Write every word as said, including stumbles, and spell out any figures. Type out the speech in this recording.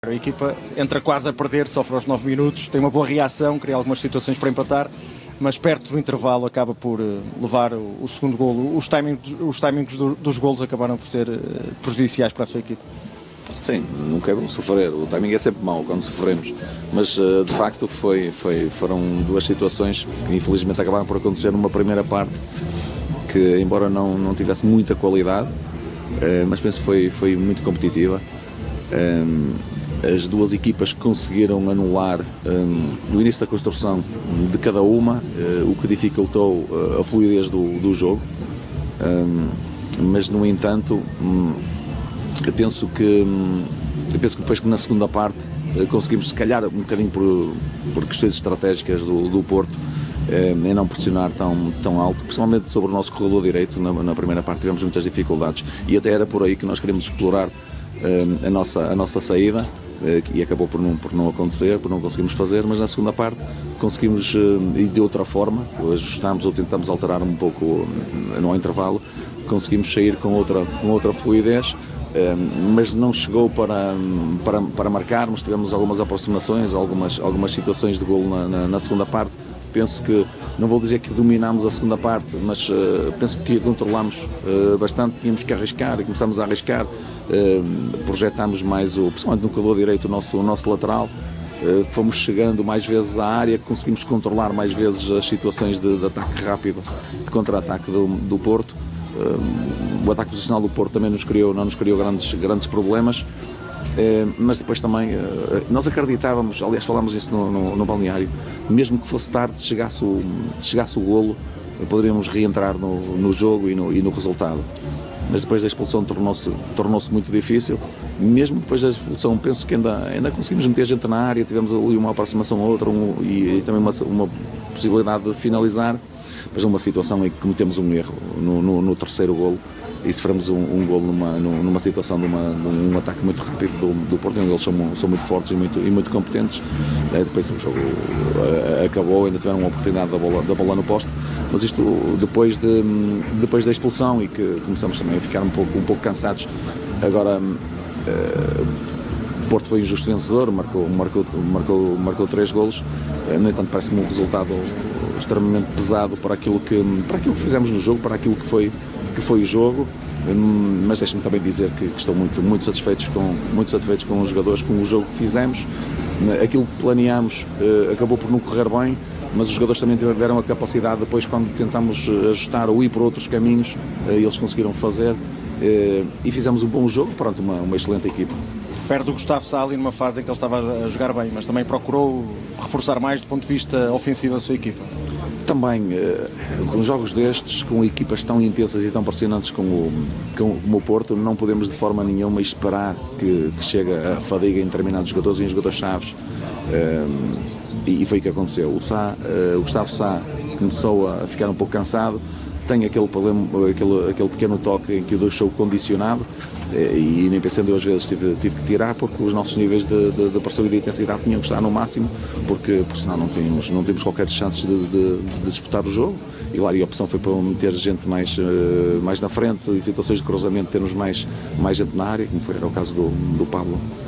A equipa entra quase a perder, sofre aos nove minutos, tem uma boa reação, cria algumas situações para empatar, mas perto do intervalo acaba por levar o, o segundo golo. Os timings, os timings do, dos golos acabaram por ser prejudiciais para a sua equipe. Sim, nunca é bom sofrer, o timing é sempre mau quando sofremos, mas de facto foi, foi, foram duas situações que infelizmente acabaram por acontecer numa primeira parte que, embora não, não tivesse muita qualidade, mas penso que foi, foi muito competitiva. As duas equipas conseguiram anular no início da construção de cada uma, o que dificultou a fluidez do, do jogo, mas no entanto eu penso que eu penso que depois que na segunda parte conseguimos, se calhar um bocadinho por, por questões estratégicas do, do Porto, em não pressionar tão, tão alto, principalmente sobre o nosso corredor direito. Na, na primeira parte tivemos muitas dificuldades e até era por aí que nós queríamos explorar a nossa, a nossa saída, e acabou por não, por não acontecer, por não conseguirmos fazer, mas na segunda parte conseguimos ir de outra forma, ajustámos ou tentamos alterar um pouco no intervalo, conseguimos sair com outra, com outra fluidez, mas não chegou para, para, para marcarmos. Tivemos algumas aproximações, algumas, algumas situações de golo na, na, na segunda parte. Penso que, não vou dizer que dominámos a segunda parte, mas uh, penso que controlámos uh, bastante, tínhamos que arriscar e começámos a arriscar, uh, projetámos mais, o, principalmente no corredor direito, o nosso, o nosso lateral, uh, fomos chegando mais vezes à área, conseguimos controlar mais vezes as situações de, de ataque rápido, de contra-ataque do, do Porto. Uh, o ataque posicional do Porto também nos criou, não nos criou grandes, grandes problemas. Uh, mas depois também uh, nós acreditávamos, aliás falámos isso no, no, no balneário, mesmo que fosse tarde, se chegasse o, se chegasse o golo, poderíamos reentrar no, no jogo e no, e no resultado. Mas depois da expulsão tornou-se tornou-se muito difícil. Mesmo depois da expulsão, penso que ainda, ainda conseguimos meter gente na área, tivemos ali uma aproximação a outra, um, e, e também uma, uma possibilidade de finalizar, mas numa situação em que cometemos um erro no, no, no terceiro golo e sofremos um, um golo numa, numa situação de, uma, de um ataque muito rápido do, do Porto, onde eles são, são muito fortes e muito, e muito competentes. É, depois o jogo acabou, ainda tiveram uma oportunidade da bola, da bola no poste, mas isto depois, de, depois da expulsão, e que começamos também a ficar um pouco, um pouco cansados. Agora o Porto foi injusto vencedor, marcou, marcou, marcou, marcou três golos, no entanto parece-me um resultado extremamente pesado para aquilo que, para aquilo que fizemos no jogo, para aquilo que foi, que foi o jogo, mas deixe-me também dizer que, que estou muito, muito, satisfeitos com, muito satisfeitos com os jogadores, com o jogo que fizemos. Aquilo que planeámos uh, acabou por não correr bem, mas os jogadores também tiveram a capacidade, depois quando tentamos ajustar ou ir por outros caminhos, uh, eles conseguiram fazer, uh, e fizemos um bom jogo, pronto, uma, uma excelente equipa. Perde o Gustavo Sá ali numa fase em que ele estava a jogar bem, mas também procurou reforçar mais do ponto de vista ofensivo a sua equipa. Também, com jogos destes, com equipas tão intensas e tão pressionantes como o, como o Porto, não podemos de forma nenhuma esperar que, que chegue a fadiga em determinados jogadores e em jogadores-chaves. E foi o que aconteceu. O, Sá, o Gustavo Sá começou a ficar um pouco cansado, tem aquele, problema, aquele, aquele pequeno toque em que o deixou condicionado, e nem pensando duas vezes tive, tive que tirar, porque os nossos níveis de, de, de pressão e de intensidade tinham que estar no máximo, porque, porque senão não tínhamos, não tínhamos qualquer chance de, de, de disputar o jogo. E lá, e a opção foi para meter gente mais, mais na frente, em situações de cruzamento termos mais, mais gente na área, como foi era o caso do, do Pablo.